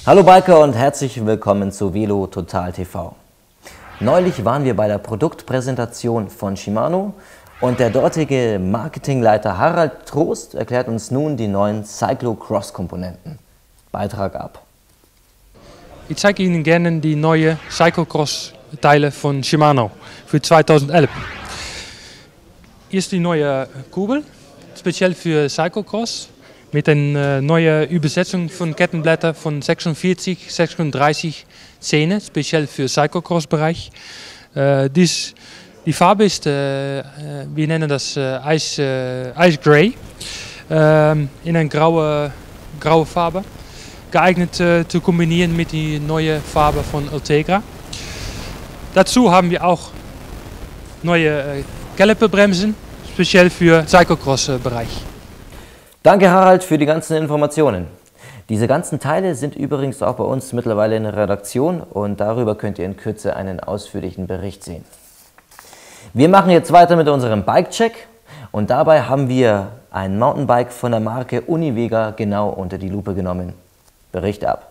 Hallo Biker und herzlich willkommen zu Velo Total TV. Neulich waren wir bei der Produktpräsentation von Shimano und der dortige Marketingleiter Harald Trost erklärt uns nun die neuen Cyclocross-Komponenten. Beitrag ab. Ich zeige Ihnen gerne die neuen Cyclocross-Teile von Shimano für 2011. Hier ist die neue Kurbel, speziell für Cyclocross, mit einer neuen Übersetzung von Kettenblätter von 46, 36 Zähne, speziell für Cyclocross-Bereich. Die Farbe ist, wir nennen das Ice Grey, in eine graue Farbe, geeignet zu kombinieren mit der neuen Farbe von Ultegra. Dazu haben wir auch neue Caliperbremsen, speziell für Cyclocross-Bereich. Danke Harald für die ganzen Informationen. Diese ganzen Teile sind übrigens auch bei uns mittlerweile in der Redaktion und darüber könnt ihr in Kürze einen ausführlichen Bericht sehen. Wir machen jetzt weiter mit unserem Bike-Check und dabei haben wir ein Mountainbike von der Marke Univega genau unter die Lupe genommen. Bericht ab.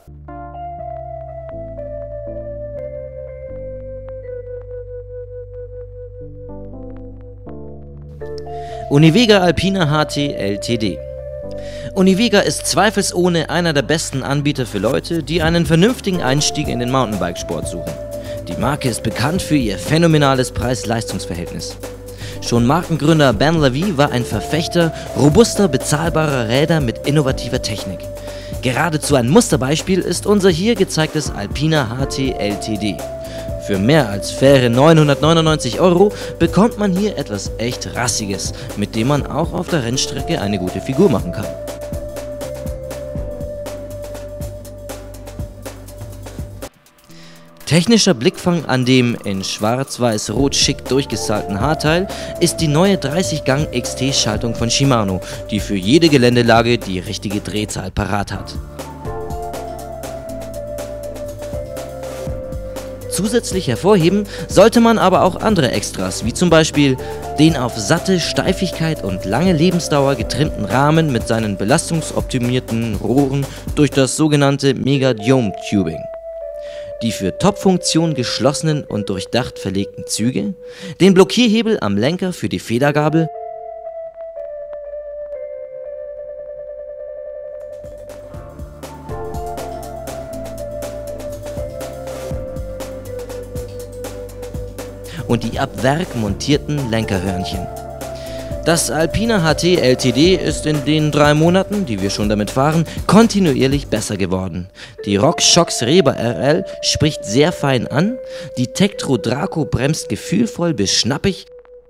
Univega Alpina HT Ltd. Univega ist zweifelsohne einer der besten Anbieter für Leute, die einen vernünftigen Einstieg in den Mountainbikesport suchen. Die Marke ist bekannt für ihr phänomenales Preis-Leistungs-Verhältnis. Schon Markengründer Ben Levy war ein Verfechter robuster, bezahlbarer Räder mit innovativer Technik. Geradezu ein Musterbeispiel ist unser hier gezeigtes Alpina HT Ltd. Für mehr als faire 999 € bekommt man hier etwas echt Rassiges, mit dem man auch auf der Rennstrecke eine gute Figur machen kann. Technischer Blickfang an dem in schwarz-weiß-rot schick durchgestyelten Haarteil ist die neue 30-Gang XT-Schaltung von Shimano, die für jede Geländelage die richtige Drehzahl parat hat. Zusätzlich hervorheben sollte man aber auch andere Extras, wie zum Beispiel den auf satte Steifigkeit und lange Lebensdauer getrimmten Rahmen mit seinen belastungsoptimierten Rohren durch das sogenannte Mega Dome Tubing, die für Top-Funktion geschlossenen und durchdacht verlegten Züge, den Blockierhebel am Lenker für die Federgabel und die ab Werk montierten Lenkerhörnchen. Das Alpina HT Ltd ist in den 3 Monaten, die wir schon damit fahren, kontinuierlich besser geworden. Die RockShox Reba RL spricht sehr fein an, die Tektro Draco bremst gefühlvoll bis schnappig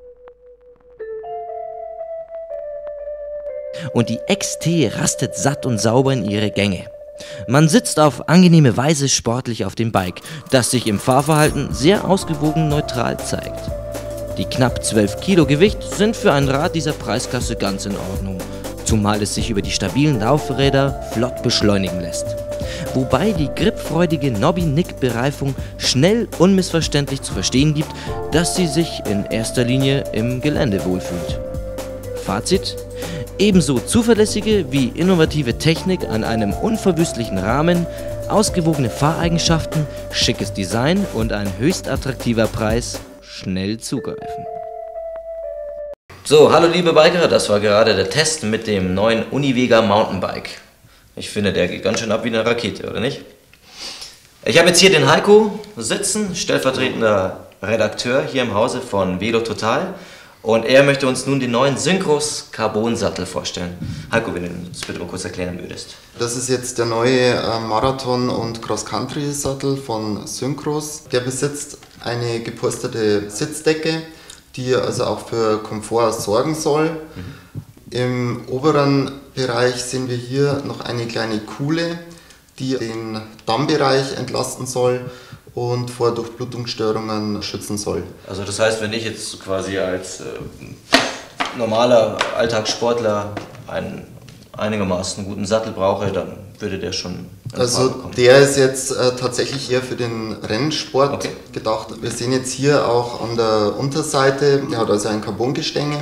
und die XT rastet satt und sauber in ihre Gänge. Man sitzt auf angenehme Weise sportlich auf dem Bike, das sich im Fahrverhalten sehr ausgewogen neutral zeigt. Die knapp 12 Kilo Gewicht sind für ein Rad dieser Preisklasse ganz in Ordnung, zumal es sich über die stabilen Laufräder flott beschleunigen lässt. Wobei die gripfreudige Nobby-Nick-Bereifung schnell unmissverständlich zu verstehen gibt, dass sie sich in erster Linie im Gelände wohlfühlt. Fazit: Ebenso zuverlässige wie innovative Technik an einem unverwüstlichen Rahmen, ausgewogene Fahreigenschaften, schickes Design und ein höchst attraktiver Preis. Schnell zugreifen. So, hallo liebe Biker, das war gerade der Test mit dem neuen Univega Mountainbike. Ich finde, der geht ganz schön ab wie eine Rakete, oder nicht? Ich habe jetzt hier den Heiko sitzen, stellvertretender Redakteur hier im Hause von Velo Total. Und er möchte uns nun den neuen Synchros Carbon-Sattel vorstellen. Heiko, wenn du uns bitte mal kurz erklären würdest. Das ist jetzt der neue Marathon- und Cross-Country-Sattel von Synchros. Der besitzt eine gepolsterte Sitzdecke, die also auch für Komfort sorgen soll. Im oberen Bereich sehen wir hier noch eine kleine Kuhle, die den Dammbereich entlasten soll und vor Durchblutungsstörungen schützen soll. Also das heißt, wenn ich jetzt quasi als normaler Alltagssportler einen einigermaßen guten Sattel brauche, dann würde der schon in Frage kommen. Der ist jetzt tatsächlich eher für den Rennsport gedacht. Wir sehen jetzt hier auch an der Unterseite, der hat also ein Carbongestänge,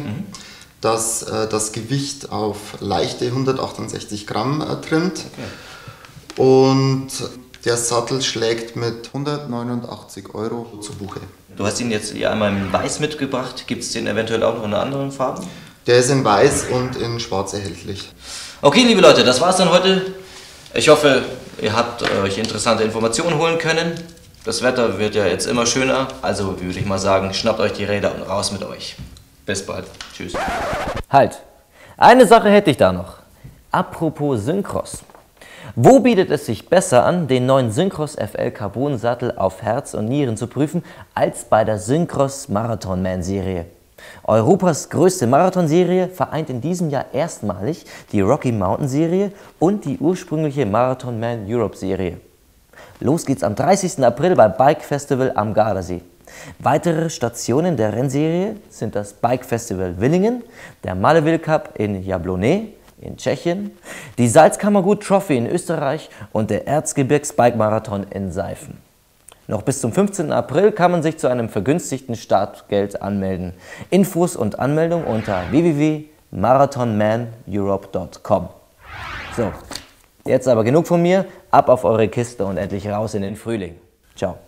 das das Gewicht auf leichte 168 Gramm trimmt. und der Sattel schlägt mit 189 € zu Buche. Du hast ihn jetzt hier einmal in weiß mitgebracht. Gibt es den eventuell auch noch in anderen Farben? Der ist in weiß und in schwarz erhältlich. Okay, liebe Leute, das war's dann heute. Ich hoffe, ihr habt euch interessante Informationen holen können. Das Wetter wird ja jetzt immer schöner, also würde ich mal sagen, schnappt euch die Räder und raus mit euch. Bis bald. Tschüss. Halt, eine Sache hätte ich da noch. Apropos Syncross. Wo bietet es sich besser an, den neuen Syncross FL Carbon Sattel auf Herz und Nieren zu prüfen, als bei der Syncross Marathon Man Serie? Europas größte Marathonserie vereint in diesem Jahr erstmalig die Rocky Mountain Serie und die ursprüngliche Marathon Man Europe Serie. Los geht's am 30. April beim Bike Festival am Gardasee. Weitere Stationen der Rennserie sind das Bike Festival Willingen, der Malleville Cup in Jablonec in Tschechien, die Salzkammergut Trophy in Österreich und der Erzgebirgs Bike Marathon in Seifen. Noch bis zum 15. April kann man sich zu einem vergünstigten Startgeld anmelden. Infos und Anmeldung unter www.marathonmaneurope.com. So, jetzt aber genug von mir, ab auf eure Kiste und endlich raus in den Frühling. Ciao.